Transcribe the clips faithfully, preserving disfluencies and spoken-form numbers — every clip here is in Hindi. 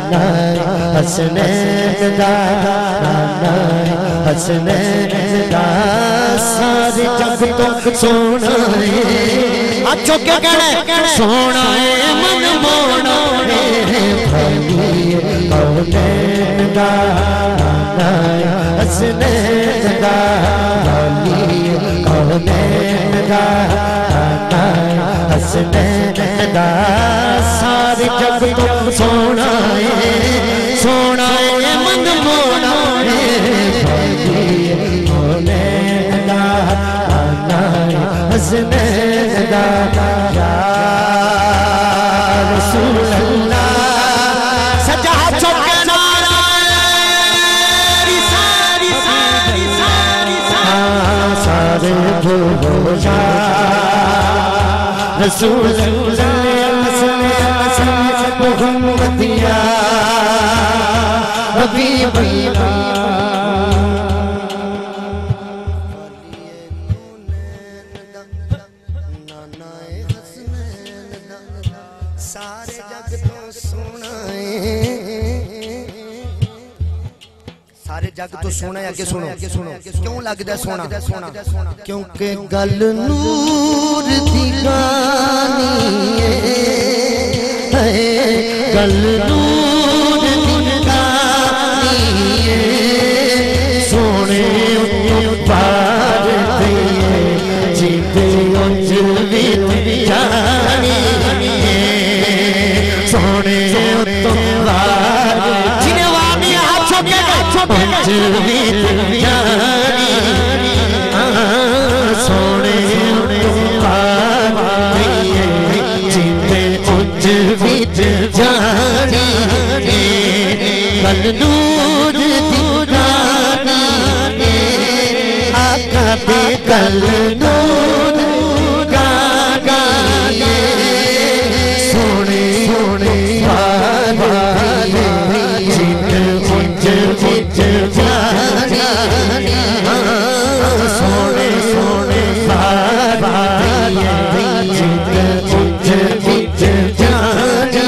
नाना हसनैन दा नाना हसनैन दा सारे जग तो सोना है अच्छो क्या कहना सोना है मन मोना है भाई कौनैन दा नाना हसनैन दा भाई कौनैन दा नाना हसनैन दा सारे जग तो सोना है सोना है मन मोना है भाई कौनैन दा नाना हसनैन दा या रसूल अल्लाह सजा चौके नारा सारी सारी सारी सारे भूल जा रसूल मुहम्मदिया हबीबिया सारे जग तो सोना सारे जग तो सोना है। आगे सुनो क्यों लगता है सोना क्योंकि गल नूर दी गानी है गल नूर दी गानी है सोने पार दिए जीते उंज भी जानी सोने तो पार जिन्हें वाणी हाथ छोके उंज भी जानी सोने तो पार दिए जीते उंज भी जानी कल नूर दी गानी आका दे कल नूर गानी सोने सोने वाले जित उंज उंज जानी सोने सोने वाले जित उंज उंज जानी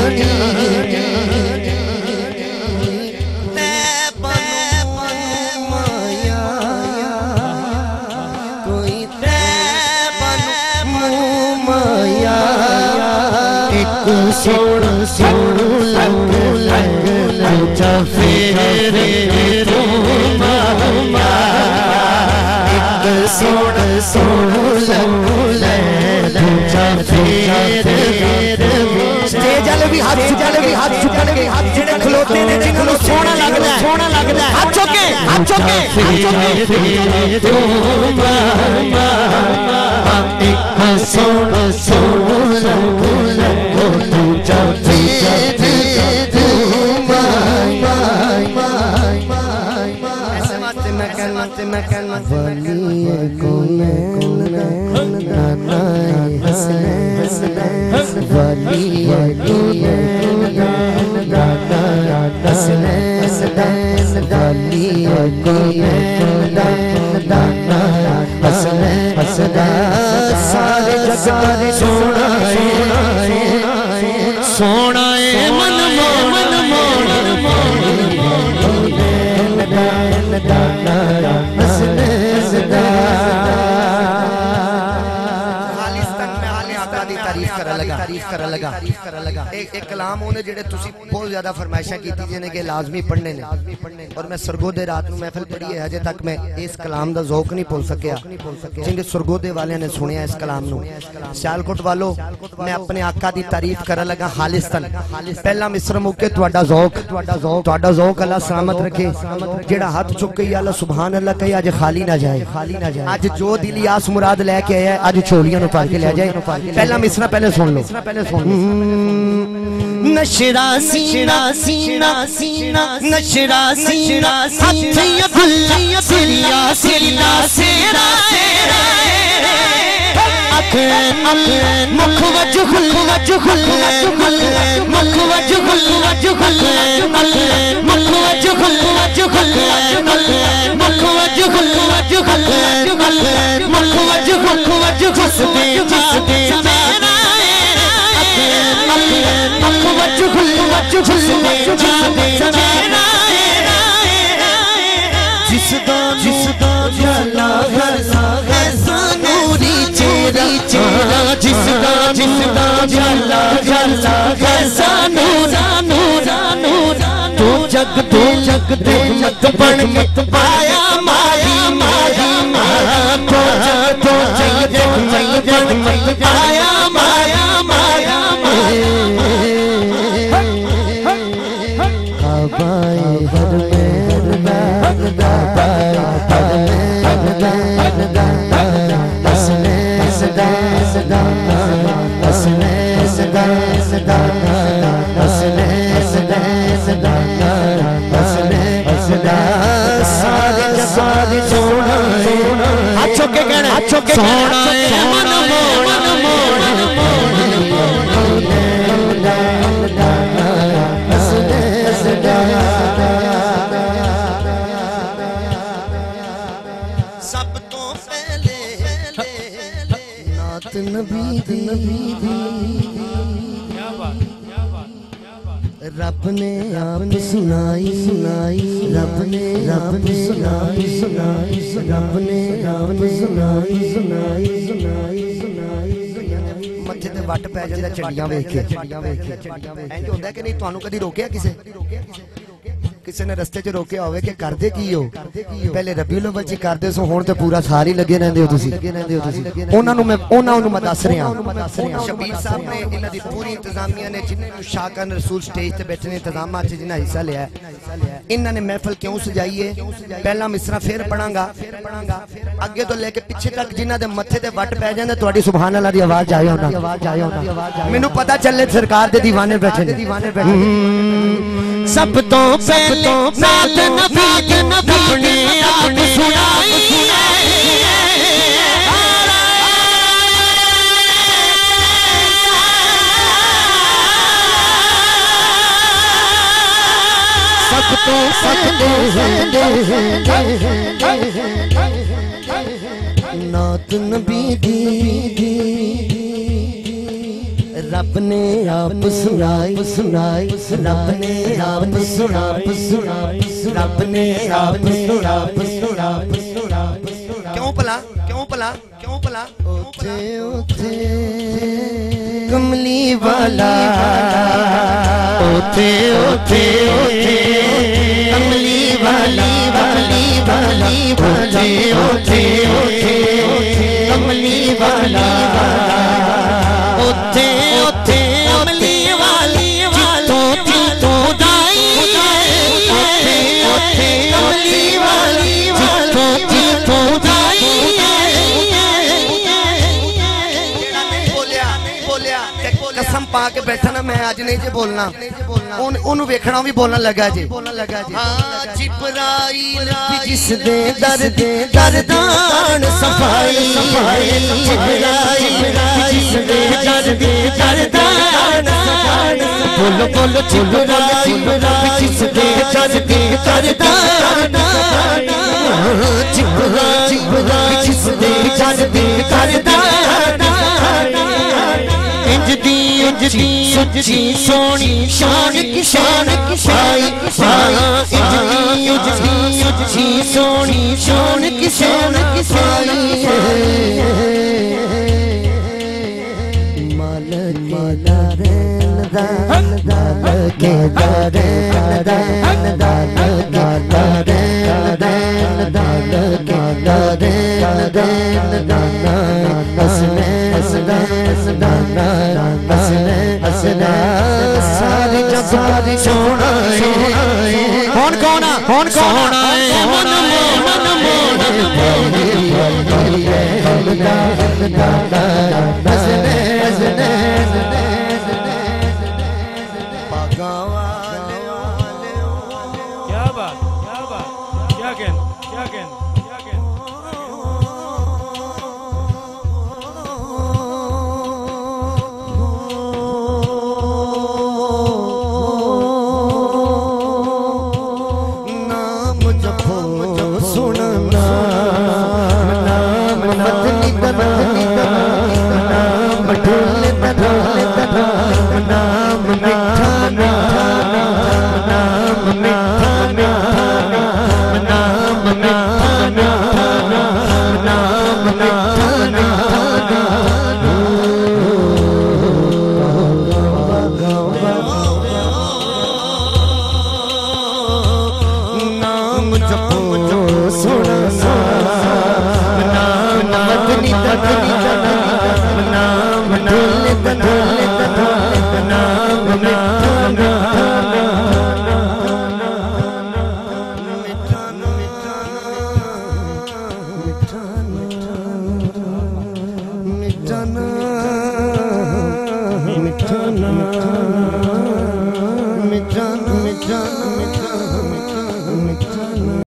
सोन सोन लग लग लगा फेरे तू मामा एक सोन सोन लग लगा फेरे स्टेज वाले भी हाथ वाले भी हाथ चुकन के हाथ जेड़े खलोते ने जिन्हों सोना लगदा है सोना लगदा है हाथ चुके हाथ चुके हाथ चुके तू मामा एक सोन सोन लग लगा सारे जग सोना सोना मन मन मोन एक कलाम उन्हें जेडे तुसी बहुत ज्यादा फरमाइशा की जिन्हें के लाजमी पढ़ने ने और मैं सरगोदे रात में महफिल पढ़ी है अजे तक मैं इस कलाम का ज़ौक नहीं भूल सकिया जिन्हें सरगोदे वाले ने सुनिया इस कलाम नू सियालकोट वालों मैं अपने आका दी तारीफ कर लगा हालिस्तन पहला मिस्र मुके तुहाडा ज़ौक तुहाडा ज़ौक अल्लाह सलामत रखे जेड़ा हाथ चुक के अल्लाह सुभान अल्लाह कहे आज खाली ना जाए खाली ना जाए आज जो दिली आस मुराद लेके आया आज छोलियां नु पाल के ले जाए पहला मिस्रा पहले सुन लो पहले सुन नशरा सीना सीना सीना नशरा सीना हथिया गुल्लिया सिरिया सिरिया सेरा अख मुख वज खुल वज खुल मुख वज खुल वज खुल मुख वज खुल वज खुल मुख वज खुल वज खुल मुख वज खुल वज खुसबे जिसबे जग दे जग दे मत बन मत पाया माया माया माया तो जग तो जग जग जग मत पाया माया माया माया काबाए हर में काबाए हर में हसने सदा सदा हसने सदा सदा हसने सदा सदा हसने सदा सारे सारे सोना सोना अच्छो के कहना अच्छो के सोना मन मोड़ मोड़ हसने सदा सब तो पहले नात नबी दी रब ने आप सुनाई सुनाई रब ने रब ने सुनाई सुनाई रब ने आप सुनाई सुनाई सुनाई सुनाई मत्थे ते वट पै जांदा चंडियां वेख के चंडियां वेख के इंज होंदा कि नहीं तुहानू कदी रोकिया किसे किसी ने रस्ते च रोकिया होवे कि करदे की हो पहले रबीउल अव्वल च करदे सो हुण ते पूरा साल ही लगे रहंदे हो तुसी उन्हां नू मैं उन्हां नू मैं दस रहा शबीर साहब ने इन्हां दी पूरी इंतजामिया ने जिन्ने नू शाकन रसूल स्टेज ते बैठने इंतजामात च जिन्हां हिस्सा लिया इन्हां ने महफिल क्यों सजाई है पहला मिसरा फिर पढ़ांगा अगे तो लेके पीछे तक जिन्हां दे मत्थे ते वट पै जांदे तुहाडी सुभान अल्लाह दी आवाज आए होना मैनू पता चले सरकार दे दीवाने बैठे ने सब तो पहले नात नबी नबी ने आप सुनाई सब तो नात नबी दी रब ने आप सुनाई सुनाई रब ने आप सुनाई सुनाई रब ने आप सुनाई सुनाई क्यों भला क्यों भला क्यों भला उठे उठे कमली वाला उठे उठे उठे कमली वाली वाली वाली उठे उठे उठे कमली वाला उठे उठे कमली वाली वाली तो दाई उठे उठे कमली वाली वाली तो दाई बोलिया बोलिया कसम पा के बैठा ना मैं आज नहीं जे बोलना ओनू वेखना भी बोलना लगा जी बोलना लगा जी हां जिब्राइल जिस दे दर दे दरदान सफाई सफाई जिब्राइल जिस दे दर दे दरदान सफाई बोलो बोलो जिब्राइल जिस दे दर दे दरदान जिब्राइल जिस दे दर दे दरदान इंज दी इंज दी सच्ची सोनी शान की शान की शान इंज दी इंज दी सच्ची सोनी शान की शान की शान मालक मालरेन दान दान के दान दान दान दान दान दान दान दान दान हसने हसना हसना हसने हसना सारी सारी सोना कौन कौन कौन कौन मन मन मन हसने हसने क्या बात क्या बात क्या कहन क्या कहन क्या कहन नाम जपो सुनना नाम मदनी नाम खाना